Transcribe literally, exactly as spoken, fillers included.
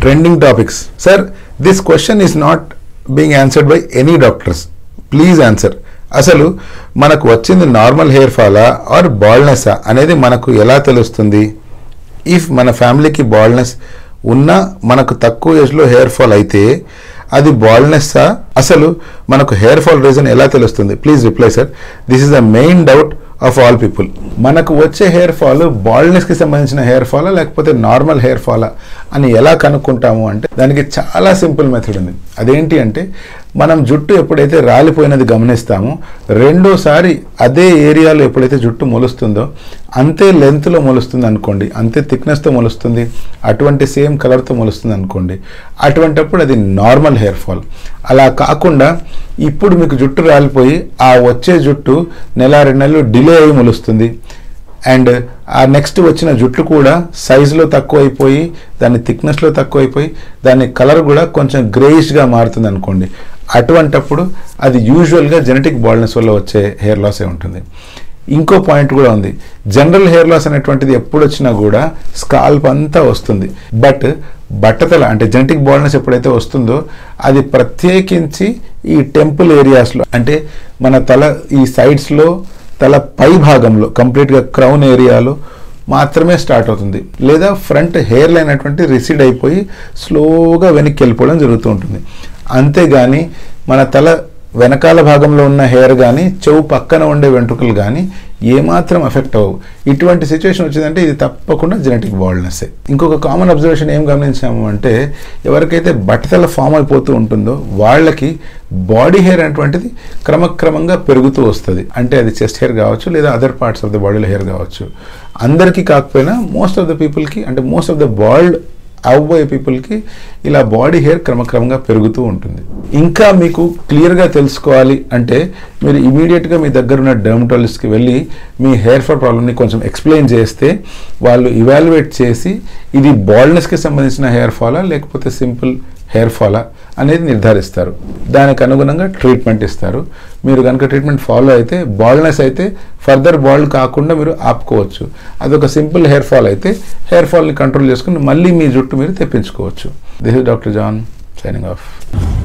Trending topics. Sir, this question is not being answered by any doctors. Please answer. అసలు మనకు వచ్చింది normal hair fall or baldness అనేది మనకు ఎలా తెలుస్తుంది? ఇఫ్ మన ఫ్యామిలీకి బాల్డ్నెస్ ఉన్నా మనకు తక్కువ ఏజ్లో హెయిర్ ఫాల్ అయితే అది బాల్డ్నెస్సా? అసలు మనకు హెయిర్ ఫాల్ రీజన్ ఎలా తెలుస్తుంది? Please reply sir. This is the main doubt of all people. మనకు వచ్చే హెయిర్ ఫాల్ బాల్డ్నెస్కి సంబంధించిన హెయిర్ ఫాలా లేకపోతే నార్మల్ హెయిర్ ఫాలా అని ఎలా కనుక్కుంటాము అంటే దానికి చాలా సింపుల్ మెథడ్ ఉంది. అదేంటి అంటే మనం జుట్టు ఎప్పుడైతే రాలిపోయినది గమనిస్తామో రెండోసారి అదే ఏరియాలో ఎప్పుడైతే జుట్టు మొలుస్తుందో అంతే లెంత్లో మొలుస్తుంది అనుకోండి, అంతే థిక్నెస్తో మొలుస్తుంది, అటువంటి సేమ్ కలర్తో మొలుస్తుంది అనుకోండి, అటువంటిప్పుడు అది నార్మల్ హెయిర్ ఫాల్. అలా కాకుండా ఇప్పుడు మీకు జుట్టు రాలిపోయి ఆ వచ్చే జుట్టు నెల రెండు నెలలు డిలే అయి మొలుస్తుంది అండ్ ఆ నెక్స్ట్ వచ్చిన జుట్టు కూడా సైజులో తక్కువ అయిపోయి దాని థిక్నెస్లో తక్కువ అయిపోయి దాని కలర్ కూడా కొంచెం గ్రేయిష్గా మారుతుంది అనుకోండి, అటువంటప్పుడు అది యూజువల్గా జెనెటిక్ బాల్డ్నెస్ వల్ల వచ్చే హెయిర్ లాసే ఉంటుంది. ఇంకో పాయింట్ కూడా ఉంది. జనరల్ హెయిర్ లాస్ అనేటువంటిది ఎప్పుడు వచ్చినా కూడా స్కాల్ప్ అంతా వస్తుంది, బట్ బట్టతల అంటే జెనెటిక్ బాల్డ్నెస్ ఎప్పుడైతే వస్తుందో అది ప్రత్యేకించి ఈ టెంపుల్ ఏరియాస్లో అంటే మన తల ఈ సైడ్స్లో తల పై భాగంలో కంప్లీట్గా క్రౌన్ ఏరియాలో మాత్రమే స్టార్ట్ అవుతుంది, లేదా ఫ్రంట్ హెయిర్ లైన్ అటువంటి రిసీడ్ అయిపోయి స్లోగా వెనక్కి వెళ్ళిపోవడం జరుగుతూ ఉంటుంది. అంతేగాని మన తల వెనకాల భాగంలో ఉన్న హెయిర్ కానీ చెవు పక్కన ఉండే వెంట్రుకలు కానీ ఏమాత్రం ఎఫెక్ట్ అవ్వవు. ఇటువంటి సిచ్యువేషన్ వచ్చిందంటే ఇది తప్పకుండా జెనెటిక్ బాల్డ్నెస్సే. ఇంకొక కామన్ అబ్జర్వేషన్ ఏం గమనించాము అంటే ఎవరికైతే బట్టతల ఫామ్ అయిపోతూ ఉంటుందో వాళ్ళకి బాడీ హెయిర్ అనేటువంటిది క్రమక్రమంగా పెరుగుతూ వస్తుంది. అంటే అది చెస్ట్ హెయిర్ కావచ్చు లేదా అదర్ పార్ట్స్ ఆఫ్ ద బాడీలో హెయిర్ కావచ్చు. అందరికీ కాకపోయినా మోస్ట్ ఆఫ్ ద పీపుల్కి అంటే మోస్ట్ ఆఫ్ ద బాల్డ్ అవబోయే పీపుల్కి ఇలా బాడీ హెయిర్ క్రమక్రమంగా పెరుగుతూ ఉంటుంది. ఇంకా మీకు క్లియర్గా తెలుసుకోవాలి అంటే మీరు ఇమీడియట్గా మీ దగ్గర ఉన్న డెర్మటాలజిస్ట్కి వెళ్ళి మీ హెయిర్ ఫాల్ ప్రాబ్లమ్ని కొంచెం ఎక్స్ప్లెయిన్ చేస్తే వాళ్ళు ఇవాల్యుయేట్ చేసి ఇది బాల్డ్నెస్కి సంబంధించిన హెయిర్ ఫాలా లేకపోతే సింపుల్ హెయిర్ ఫాలా అనేది నిర్ధారిస్తారు. దానికి అనుగుణంగా ట్రీట్మెంట్ ఇస్తారు. మీరు కనుక ట్రీట్మెంట్ ఫాలో అయితే బాల్డ్నెస్ అయితే ఫర్దర్ బాల్డ్ కాకుండా మీరు ఆపుకోవచ్చు. అదొక సింపుల్ హెయిర్ ఫాల్ అయితే హెయిర్ ఫాల్ని కంట్రోల్ చేసుకుని మళ్ళీ మీ జుట్టు మీరు తెప్పించుకోవచ్చు. This is doctor John signing of.